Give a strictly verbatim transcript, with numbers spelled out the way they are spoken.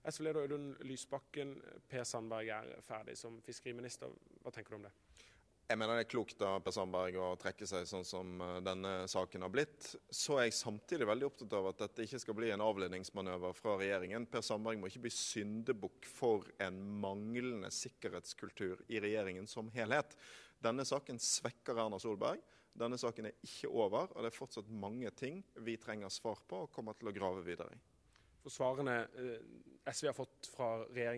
S V-leder Audun Lysbakken, Per Sandberg er ferdig som fiskeriminister. Hva tenker du om det? Jeg mener det er klokt av Per Sandberg å trekke seg sånn som denne saken har blitt. Så er jeg samtidig veldig opptatt av at dette ikke skal bli en avledningsmanøver fra regjeringen. Per Sandberg må ikke bli syndebukk for en manglende sikkerhetskultur i regjeringen som helhet. Denne saken svekker Erna Solberg. Denne saken er ikke over, og det er fortsatt mange ting vi trenger svar på og kommer til å grave videre i. For svarene S V har fått fra regjeringen